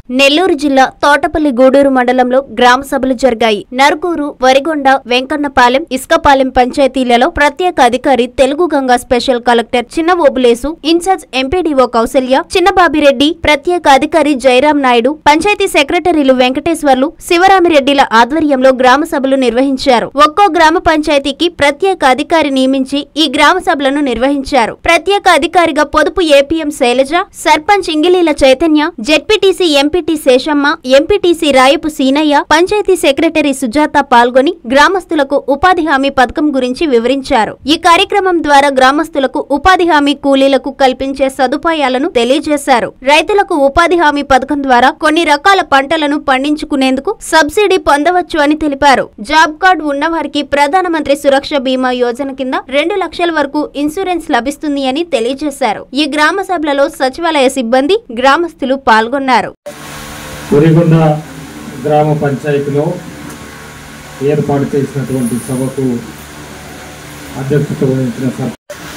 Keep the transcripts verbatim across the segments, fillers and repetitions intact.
నెల్లూరు జిల్లా తోటపల్లి గూడూరు మండలంలో గ్రామ సభలు జరిగాయి. నరుకూరు, వరిగొండ, వెంకన్నపాలెం, ఇసుకపాలెం పంచాయతీలలో ప్రత్యేక అధికారి Telugu Ganga special collector Chinna Obulesu, in-charge MPDO Kausalya, Chinnababireddy, ప్రత్యేక అధికారి జయరాం నాయుడు, పంచాయతీ సెక్రటరీలు వెంకటేశ్వర్లు, శివరామిరెడ్డిల ఆధ్వర్యంలో గ్రామ సభలు నిర్వహించారు. ఒక్కో గ్రామ పంచాయతీకి ప్రత్యేక అధికారి నియమించి ఈ గ్రామ సభలను నిర్వహించారు. ప్రత్యేక అధికారిగా పొదుపు APM Shailaja, sarpanch Ingilala Chaitanya, ZPTC MP Seshamma, MPTC Rayapu Seenaiah, panchayat secretary Sujatha పాల్గొని గ్రామస్తులకు ఉపాధి హామీ పథకం గురించి వివరించారు. ఈ కార్యక్రమం ద్వారా గ్రామస్తులకు ఉపాధి హామీ కూలీలకు కల్పించే సదుపాయాలను తెలియజేశారు. రైతులకు ఉపాధి హామీ పథకం ద్వారా కొన్ని రకాల పంటలను పండించుకునేందుకు సబ్సిడీ పొందవచ్చు అని తెలిపారు. జాబ్ కార్డు ఉన్నవారికి ప్రధానమంత్రి సురక్ష బీమా యోజన కింద రెండు లక్షల వరకు ఇన్సూరెన్స్ లభిస్తుంది అని తెలియజేశారు. ఈ గ్రామ సభలలో సచివాలయ సిబ్బంది, గ్రామస్తులు పాల్గొన్నారు. వరిగొండ గ్రామ పంచాయతీలో ఏర్పాటు చేసినటువంటి సభకు అధ్యక్షత వహించిన సభ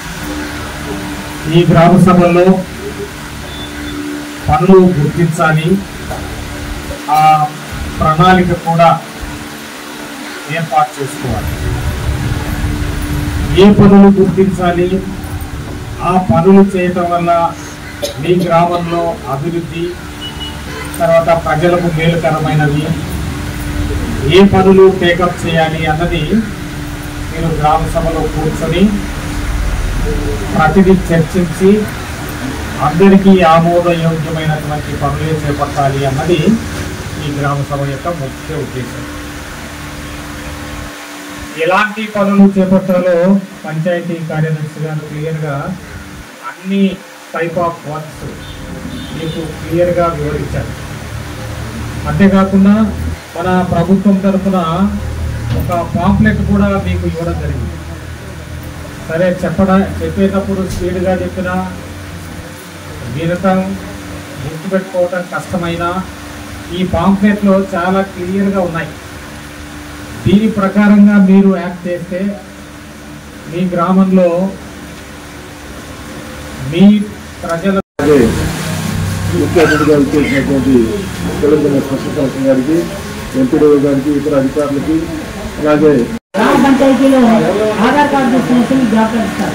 ఈ గ్రామ సభల్లో పనులు గుర్తించాలి, ఆ ప్రణాళిక కూడా ఏర్పాటు చేసుకోవాలి. ఏ పనులు గుర్తించాలి, ఆ పనులు చేయటం వల్ల మీ గ్రామంలో అభివృద్ధి, తర్వాత ప్రజలకు మేలుకరమైనవి, ఏ పనులు టేకప్ చేయాలి అన్నది మీరు గ్రామ సభలో కూర్చొని ప్రతిదీ చర్చించి అందరికీ ఆమోదయోగ్యమైనటువంటి పనులే చేపట్టాలి అన్నది ఈ గ్రామ సభ యొక్క ముఖ్య ఉద్దేశం. ఎలాంటి పనులు చేపట్టాలో పంచాయతీ కార్యదర్శి గారు క్లియర్గా అన్ని టైప్ ఆఫ్ వర్క్స్ మీకు క్లియర్గా వివరించారు. అంతేకాకుండా మన ప్రభుత్వం తరఫున ఒక పాంప్లెట్ కూడా మీకు ఇవ్వడం జరిగింది. సరే, చెప్పడం చెప్పేటప్పుడు స్పీడ్గా చెప్పినా వినటం, గుర్తుపెట్టుకోవటం కష్టమైనా ఈ పాంప్లెట్లో చాలా క్లియర్గా ఉన్నాయి. దీని ప్రకారంగా మీరు యాక్ట్ చేస్తే మీ గ్రామంలో మీ ప్రజల ముఖ్య అతిథిగా చేసినటువంటి తెలంగాణ స్పెషల్ కలెక్టర్ గారికి, ఎంపీడీఓ గారికి, ఇతర అధికారులకి, అలాగే గ్రామ పంచాయతీలో ఆధార్ కార్డు తీసుకుని జాబ్ ఇస్తారు.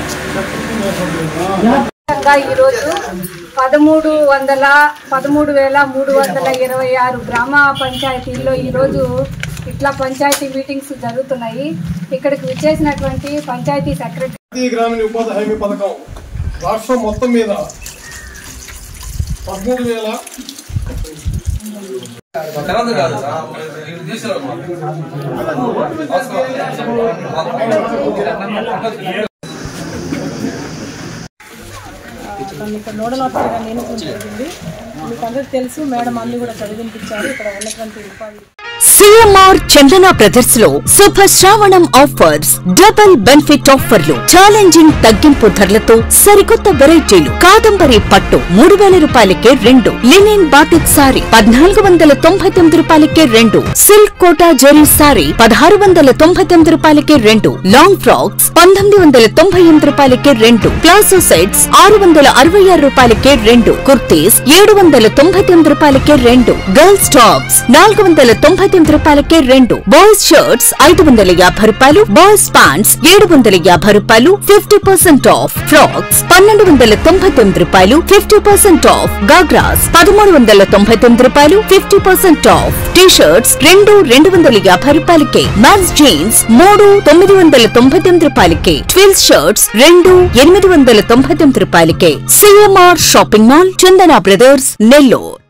ఈరోజు పదమూడు వందల పదమూడు వేల మూడు వందల ఇరవై ఆరు గ్రామ పంచాయతీల్లో ఈరోజు ఇట్లా పంచాయతీ మీటింగ్స్ జరుగుతున్నాయి. ఇక్కడికి విచ్చేసినటువంటి పంచాయతీ సెక్రటరీ గ్రామీణ ఉపాధి హామీ పథకం రాష్ట్రం మొత్తం మీద పదమూడు వేల ఇక్కడ నోడల్ ఆఫీసర్గా నేను జరిగింది. మీకు అందరికి తెలుసు, మేడం అన్ని కూడా చదివించారు. ఇక్కడ ఉన్నటువంటి ఉపాధి సిఎంఆర్ చందన బ్రదర్స్ లో Subha Sravanam offers, double benefit ఆఫర్లు, ఛాలెంజింగ్ తగ్గింపు ధరలతో సరికొత్త వెరైటీలు. కాదంబరి పట్టు మూడు వేల రూపాయలకే రెండు, లినిన్ బాటిక్ సారీ పద్నాలుగు వందల తొంభై తొమ్మిది రూపాయలకే రెండు, సిల్క్ కోటా జరీ సారీ పదహారు వందల తొంభై తొమ్మిది రూపాయలకే రెండు, లాంగ్ ఫ్రాక్స్ పంతొమ్మిది వందల తొంభై ఎనిమిది రూపాయలకే రెండు, ప్లాజో సెట్స్ ఆరు వందల అరవై ఆరు రూపాయలకే రెండు, కుర్తీస్ ఏడు వందల తొంభై తొమ్మిది రూపాయలకే రెండు, గర్ల్స్ టాప్స్ నాలుగు వందల తొంభై తొమ్మిది రూపాయలకే రెండు, బాయ్స్ షర్ట్స్ ఐదు వందల యాభై రూపాయలు, బాయ్స్ ప్యాంట్స్ ఏడు వందల యాభై రూపాయలు, ఫిఫ్టీ పర్సెంట్ ఆఫ్, ఫ్రాక్స్ పన్నెండు వందల తొంభై తొమ్మిది రూపాయలు, ఫిఫ్టీ పర్సెంట్ ఆఫ్, గాగ్రాస్ పదమూడు వందల తొంభై తొమ్మిది రూపాయలు, fifty percent off, T shirts రెండు రెండు వందల యాభై రూపాయలకే, మ్యాన్స్ జీన్స్ మూడు తొమ్మిది వందల తొంభై తొమ్మిది రూపాయలకే, ట్విల్స్ షర్ట్స్ రెండు ఎనిమిది వందల తొంభై తొమ్మిది రూపాయలకే. CMR shopping mall, Chandana brothers, Nellore.